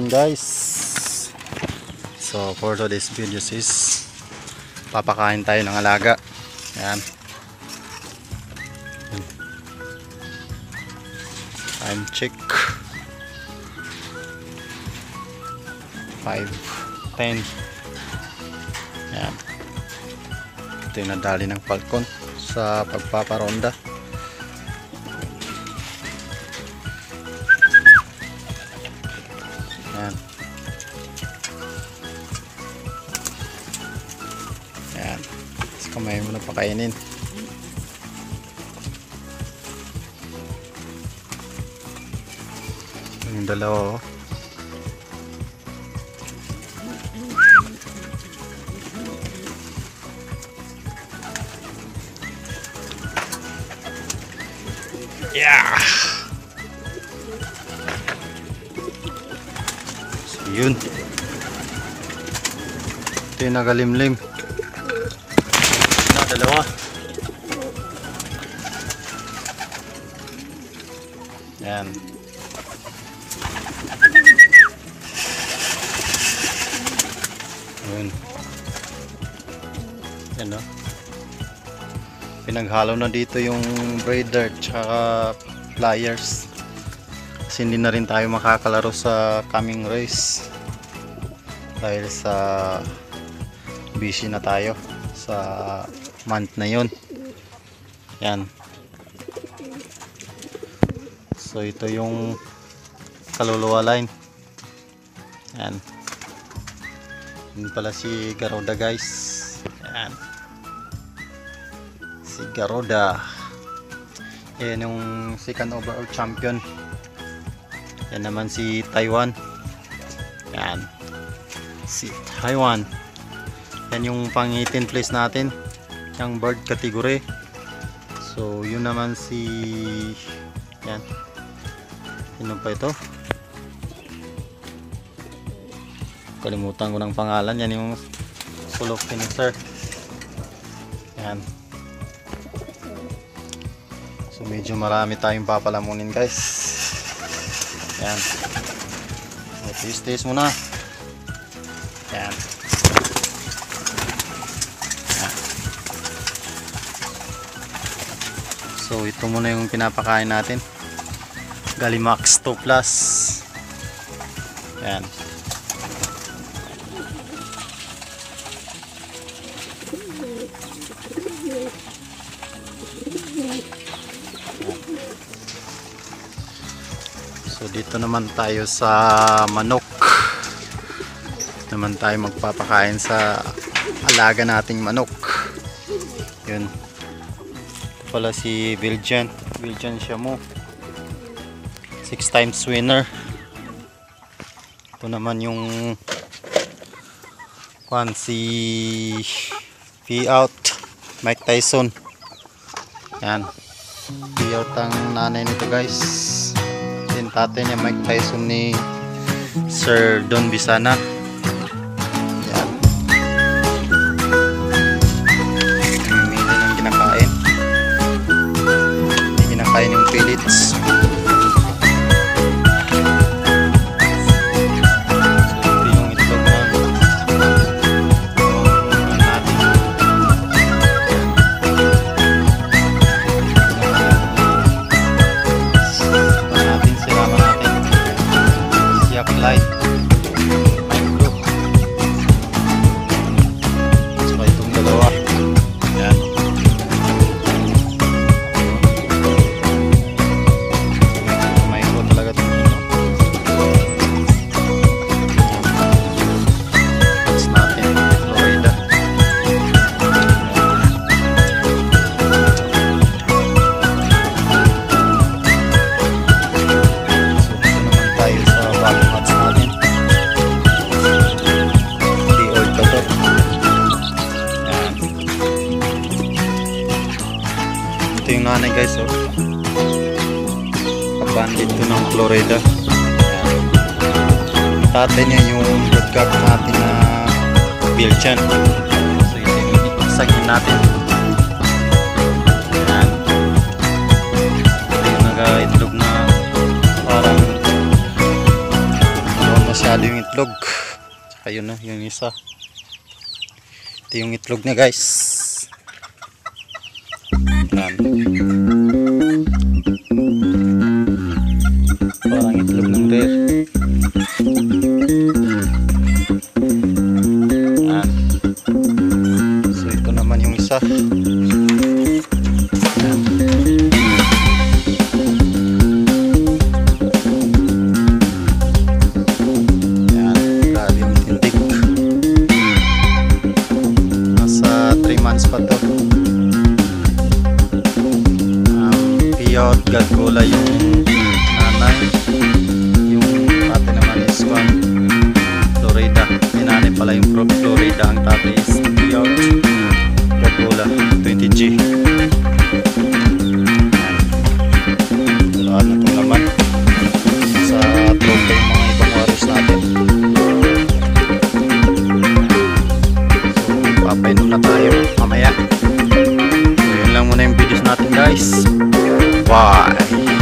guys. So for today's video is papakain tayo ng alaga. Ayan. Time check 5:10. Ayan. Ito yung nadali ng falcon sa pagpaparonda. Ayan. Ayan. Tapos kamay mo na pakainin. Yung dalawa oh. Yeah. So yun. Ito yung nagalimlim. Na dalawa. Yan. Yun. Yan o. Pinaghalo na dito yung breeder tsaka pliers kasi hindi na rin tayo makakalaro sa coming race dahil sa busy na tayo sa month na yun. Yan. So ito yung kaluluwa line. Yan. Yun pala si Garuda guys. Yan. Si Garuda. Yan yung second overall champion. Yan naman si Taiwan. Yan. Si Taiwan. Yan yung pang 18 place natin. Yung bird category. So yun naman si yan. Sino pa ito? Kalimutan ko ng pangalan. Yan yung solo finisher. Yan. So medyo marami tayong papalamunin guys. Yan. So taste muna. Yan. Yan. So ito muna yung pinapakain natin. Galimax 2 Plus. Yan. So dito naman tayo sa manok. Naman tayo magpapakain sa alaga nating manok. Yun. Ito pala si Belgian Shamu. 6 times winner. Ito naman yung si P-out Mike Tyson. Yan. P-out ang nanay nito guys. Tatay niya Mike Tyson ni Sir Don Bisana. Yan. Namimili ng kinakain. Hindi kinakain yung pellets. Ito yung nanay guys oh. Kabandit to ng Florida. Ayan. Tatay niya yung broadcast natin na Belgian. So ito yung isagin natin. Ayan. Ito yung nag-itlog na parang Masyado yung itlog. Tsaka yun na, yung isa. Ito yung itlog niya guys. Yan. Parang itlog ng rare. Yan. So ito naman yung isa. Yan. Pa to. Piyot, gagula yung nanay, yung tate naman is Florida. Yung nanay pala yung Florida, ang tate is piyot, gagula 20G. Lahat na itong laman sa tropa yung mga ibang warriors natin. Papainom na tayo mamaya. So yun lang muna yung videos natin guys. Bye.